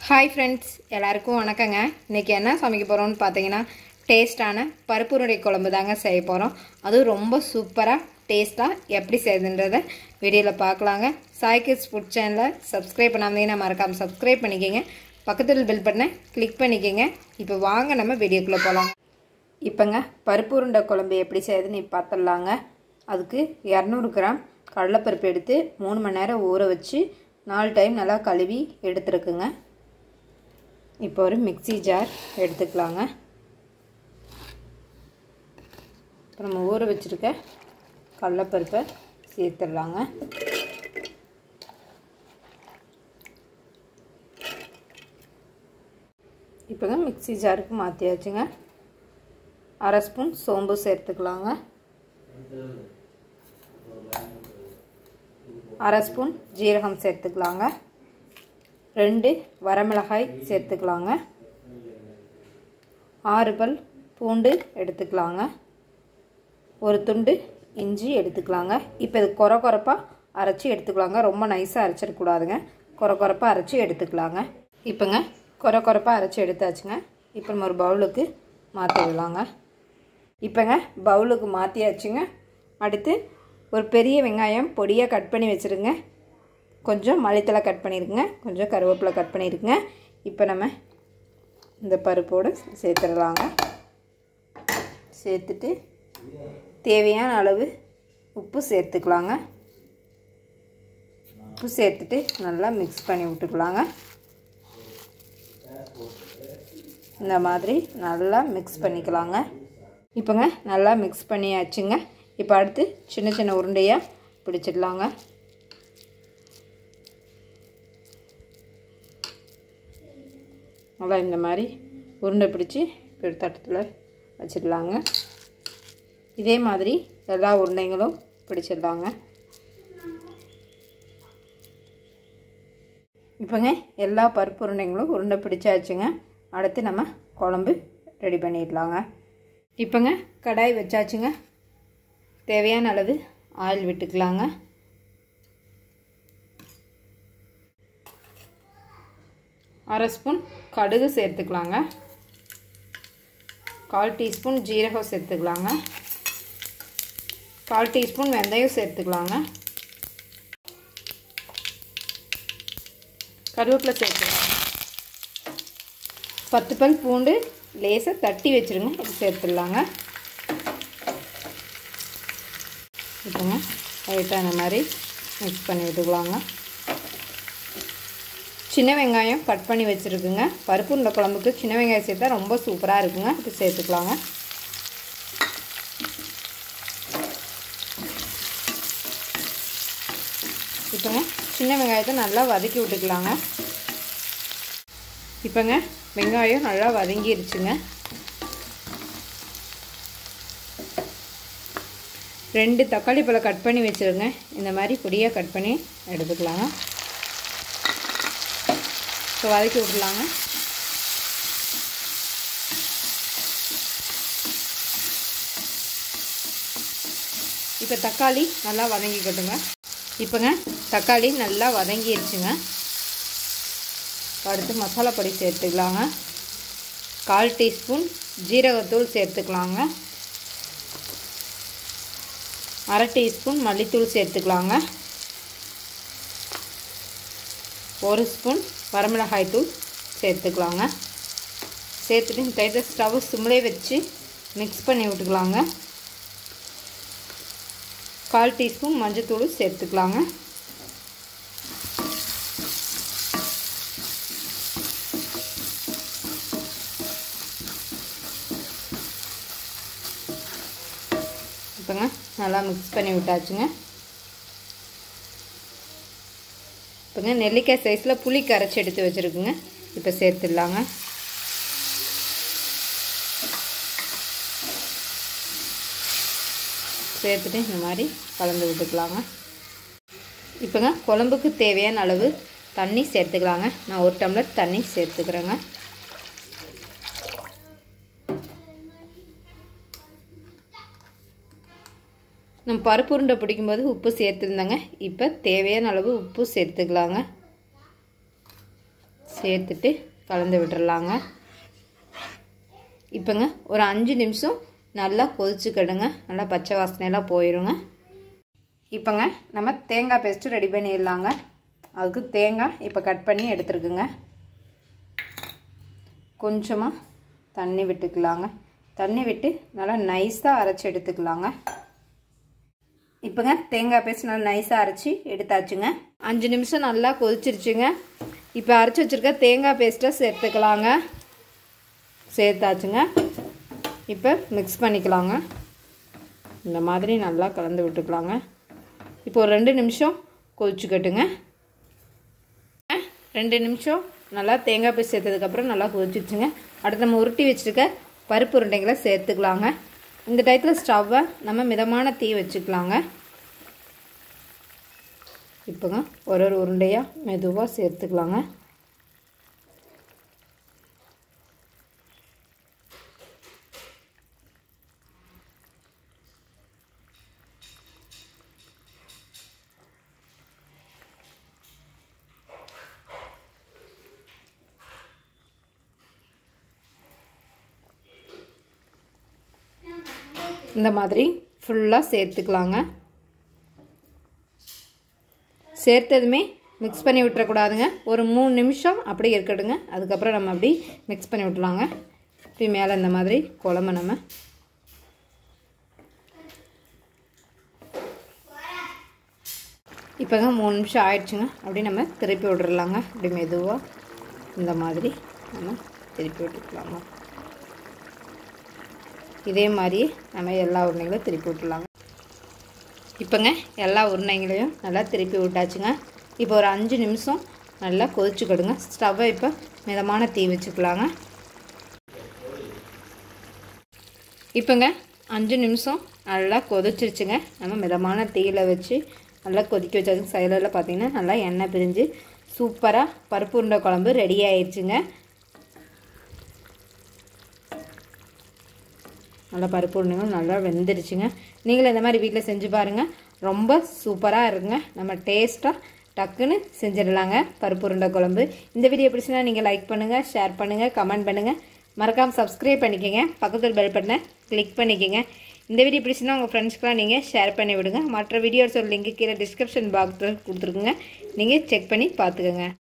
Hi friends, எல்லாருக்கும் வணக்கங்க. இன்னைக்கு என்ன சமைக்க போறோம்னு பாத்தீங்கன்னா டேஸ்டான பருப்பு உருண்டை குழம்பு தாங்க செய்ய போறோம். அது ரொம்ப சூப்பரா டேஸ்டா எப்படி செய்யறதுன்றத வீடியோல பார்க்கலாங்க. சாய் கிட்ஸ் ஃபுட் சேனலை சப்ஸ்கிரைப் பண்ணாமீங்கன்னா மறக்காம சப்ஸ்கிரைப் பண்ணிக்கங்க. பக்கத்துல பெல் பட்டனை கிளிக் பண்ணிக்கங்க. இப்போ வாங்க நம்ம வீடியோக்குள்ள போலாம். இப்போங்க பருப்பு உருண்டை குழம்பு எப்படி செய்யறதுன்னு பார்த்தலாங்க. அதுக்கு 200 கிராம் கடலைப்பருப்பு எடுத்து 3 மணி நேரம் ஊற வச்சு 4 டைம் நல்லா கழுவி எடுத்துருக்குங்க. இப்போ ஒரு மிக்ஸி ஜார் எடுத்துக்கலாங்க. இப்போ நம்ம ஊற வச்சுருக்க கடலைப்பருப்பை சேர்த்துடலாங்க. இப்போங்க மிக்ஸி ஜாருக்கு மாற்றியாச்சுங்க. 1/2 ஸ்பூன் சோம்பு சேர்த்துக்கலாங்க. 1/2 ஸ்பூன் ஜீரகம் சேர்த்துக்கலாங்க. 2 வரமிளகாய் சேர்த்துக்கலாங்க. 6 பல் பூண்டு எடுத்துக்கலாங்க. ஒரு துண்டு இஞ்சி எடுத்துக்கலாங்க. இப்போ இது கொரப்பாக அரைச்சி எடுத்துக்கலாங்க. ரொம்ப நைஸாக அரைச்சிடக்கூடாதுங்க. கொரப்பாக அரைச்சி எடுத்துக்கலாங்க. இப்போங்க கொரப்பாக அரைச்சி எடுத்தாச்சுங்க. இப்போ நம்ம ஒரு பவுலுக்கு மாற்றிடலாங்க. இப்போங்க பவுலுக்கு மாற்றியாச்சுங்க. அடுத்து ஒரு பெரிய வெங்காயம் பொடியாக கட் பண்ணி வச்சுருங்க. கொஞ்சம் மல்லித்தலை கட் பண்ணியிருக்குங்க. கொஞ்சம் கருவேப்பிலை கட் பண்ணியிருக்குங்க. இப்போ நம்ம இந்த பருப்போடு சேர்த்துடலாங்க. சேர்த்துட்டு தேவையான அளவு உப்பு சேர்த்துக்கலாங்க. உப்பு சேர்த்துட்டு நல்லா மிக்ஸ் பண்ணி விட்டுக்கலாங்க. இந்த மாதிரி நல்லா மிக்ஸ் பண்ணிக்கலாங்க. இப்போங்க நல்லா மிக்ஸ் பண்ணியாச்சுங்க. இப்போ அடுத்து சின்ன சின்ன உருண்டையாக பிடிச்சிடலாங்க. நல்லா இந்த மாதிரி உருண்டை பிடிச்சி ஒரு தட்டத்தில் வச்சிடலாங்க. இதே மாதிரி எல்லா உருண்டைங்களும் பிடிச்சிடலாங்க. இப்போங்க எல்லா பருப்பு உருண்டைங்களும் உருண்டை பிடிச்சாச்சுங்க. அடுத்து நம்ம குழம்பு ரெடி பண்ணிடலாங்க. இப்போங்க கடாய் வச்சாச்சுங்க. தேவையான அளவு ஆயில் விட்டுக்கலாங்க. அரை ஸ்பூன் கடுகு சேர்த்துக்கலாங்க. 1/4 டீஸ்பூன் ஜீரகம் சேர்த்துக்கலாங்க. 1/4 டீஸ்பூன் வெந்தயம் சேர்த்துக்கலாங்க. கருவேப்பிலை சேர்த்துக்கலாங்க. 10 பல் பூண்டு லேசாக தட்டி வச்சுருங்க. இது சேர்த்துடலாங்க. இப்போங்க லைட்டாக இந்த மாதிரி மிக்ஸ் பண்ணி விட்டுக்கலாங்க. சின்ன வெங்காயம் கட் பண்ணி வச்சுருக்குங்க. பருப்பு உருண்டை குழம்புக்கு சின்ன வெங்காயம் சேர்த்தா ரொம்ப சூப்பராக இருக்குங்க. இப்போ சேர்த்துக்கலாங்க. இப்போங்க சின்ன வெங்காயத்தை நல்லா வதக்கி விட்டுக்கலாங்க. இப்போங்க வெங்காயம் நல்லா வதங்கிருச்சுங்க. 2 தக்காளி பழம் கட் பண்ணி வச்சுருங்க. இந்த மாதிரி பொடியாக கட் பண்ணி எடுத்துக்கலாங்க. இப்போ வதக்கி விடலாங்க. இப்போ தக்காளி நல்லா வதங்கிக்கட்டுங்க. இப்போங்க தக்காளி நல்லா வதங்கிடுச்சுங்க. அடுத்து மசாலா பொடி சேர்த்துக்கலாங்க. 1/4 டீஸ்பூன் ஜீரகத்தூள் சேர்த்துக்கலாங்க. 1/2 டீஸ்பூன் மல்லித்தூள் சேர்த்துக்கலாங்க. 1 ஸ்பூன் வரமிளகாய் தூள் சேர்த்துக்கலாங்க. சேர்த்துட்டு கையில் ஸ்டவ் சிம்லே வச்சு மிக்ஸ் பண்ணி விட்டுக்கலாங்க. 1/4 டீஸ்பூன் மஞ்சத்தூள் சேர்த்துக்கலாங்க. இப்போங்க நல்லா மிக்ஸ் பண்ணி விட்டாச்சுங்க. இப்போங்க நெல்லிக்காய் சைஸில் புளி கரைச்சி எடுத்து வச்சுருக்குங்க. இப்போ சேர்த்துடலாங்க. சேர்த்துட்டு இந்த மாதிரி கலந்து விட்டுக்கலாங்க. இப்போங்க குழம்புக்கு தேவையான அளவு தண்ணி சேர்த்துக்கலாங்க. நான் 1 டம்ளர் தண்ணி சேர்த்துக்கிறேங்க. நம்ம பருப்பு உருண்டை பிடிக்கும்போது உப்பு சேர்த்துருந்தாங்க. இப்போ தேவையான அளவு உப்பு சேர்த்துக்கலாங்க. சேர்த்துட்டு கலந்து விட்டுறலாங்க. இப்போங்க ஒரு 5 நிமிஷம் நல்லா கொதிச்சுக்கிடுங்க. நல்லா பச்சை வாசனையெல்லாம் போயிடுங்க. இப்போங்க நம்ம தேங்காய் பேஸ்ட்டு ரெடி பண்ணிடலாங்க. அதுக்கு தேங்காய் இப்போ கட் பண்ணி எடுத்துருக்குங்க. கொஞ்சமாக தண்ணி விட்டுக்கலாங்க. தண்ணி விட்டு நல்லா நைஸாக அரைச்சி எடுத்துக்கலாங்க. இப்போங்க தேங்காய் பேஸ்ட் நல்லா நைஸாக அரைச்சி எடுத்தாச்சுங்க. 5 நிமிஷம் நல்லா கொதிச்சிருச்சுங்க. இப்போ அரைச்சி வச்சுருக்க தேங்காய் பேஸ்ட்டை சேர்த்துக்கலாங்க. சேர்த்தாச்சுங்க. இப்போ மிக்ஸ் பண்ணிக்கலாங்க. இந்த மாதிரி நல்லா கலந்து விட்டுக்கலாங்க. இப்போ ஒரு 2 நிமிஷம் கொதிச்சுக்கட்டுங்க. 2 நிமிஷம் நல்லா தேங்காய் பேஸ்ட் சேர்த்ததுக்கப்புறம் நல்லா கொதிச்சிடுச்சுங்க. அடுத்து நம்ம உருட்டி வச்சுருக்க பருப்பு உருண்டைகளை சேர்த்துக்கலாங்க. இந்த டயத்தில் ஸ்டவ்வை நம்ம மிதமான தீ வச்சுக்கலாங்க. இப்போங்க ஒரு உருண்டையாக மெதுவாக சேர்த்துக்கலாங்க. இந்த மாதிரி ஃபுல்லாக சேர்த்துக்கலாங்க. சேர்த்ததுமே மிக்ஸ் பண்ணி விட்டுறக்கூடாதுங்க. ஒரு 3 நிமிஷம் அப்படியே இருக்கட்டுங்க. அதுக்கப்புறம் நம்ம அப்படி மிக்ஸ் பண்ணி விட்டுலாங்க. இப்படி மேலே இந்த மாதிரி குழம்பு நம்ம இப்போங்க 3 நிமிஷம் ஆயிடுச்சுங்க. அப்படி நம்ம திருப்பி விட்டுறலாங்க. இப்படி மெதுவாக இந்த மாதிரி நம்ம திருப்பி விட்டுக்கலாங்க. இதே மாதிரி நம்ம எல்லா உருண்டைகளும் திருப்பி விட்டுலாங்க. இப்போங்க எல்லா உருண்டைகளையும் நல்லா திருப்பி விட்டாச்சுங்க. இப்போ ஒரு 5 நிமிஷம் நல்லா கொதிச்சுக்கிடுங்க. ஸ்டவ்வை இப்போ மிதமான தீ வச்சுக்கலாங்க. இப்போங்க 5 நிமிஷம் நல்லா கொதிச்சிருச்சுங்க. நம்ம மிதமான தீயில் வச்சு நல்லா கொதிக்க வச்சாச்சு. சைடில் பார்த்திங்கன்னா நல்லா எண்ணெய் பிரிஞ்சு சூப்பராக பருப்பு உருண்டை குழம்பு ரெடி ஆயிடுச்சுங்க. நல்லா பருப்பு உருண்டைகள் நல்லா வெந்துருச்சுங்க. நீங்களும் இந்த மாதிரி வீட்டில் செஞ்சு பாருங்கள். ரொம்ப சூப்பராக இருக்குங்க. நம்ம டேஸ்ட்டாக டக்குன்னு செஞ்சிடலாங்க பருப்பு உருண்டை குழம்பு. இந்த வீடியோ பிடிச்சினா நீங்கள் லைக் பண்ணுங்கள், ஷேர் பண்ணுங்கள், கமெண்ட் பண்ணுங்கள். மறக்காமல் சப்ஸ்கிரைப் பண்ணிக்கோங்க. பக்கத்தில் பெல் பட்டனை கிளிக் பண்ணிக்கோங்க. இந்த வீடியோ பிடிச்சினா உங்கள் ஃப்ரெண்ட்ஸ்க்கெலாம் நீங்கள் ஷேர் பண்ணி விடுங்க. மற்ற வீடியோஸோட லிங்க் கீழே டிஸ்கிரிப்ஷன் பாக்ஸில் கொடுத்துருக்குங்க. நீங்கள் செக் பண்ணி பார்த்துக்கோங்க.